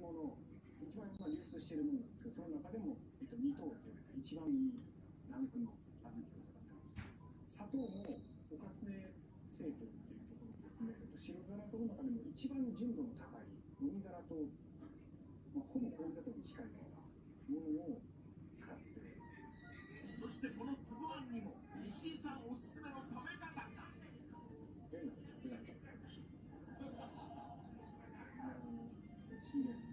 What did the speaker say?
もの、一番流通しているものなんですけど、その中でも、2等っていうのが一番いいランクの小豆を使ってます。砂糖もおかつね製糖っていうところですね、白皿糖の中でも一番純度の高いもみ皿糖、ほぼ氷砂糖に近いようなものを使って。 そしてこの粒あんにも石井さんおすすめの食べ方が。 変な食べ方がありました。美味しいです。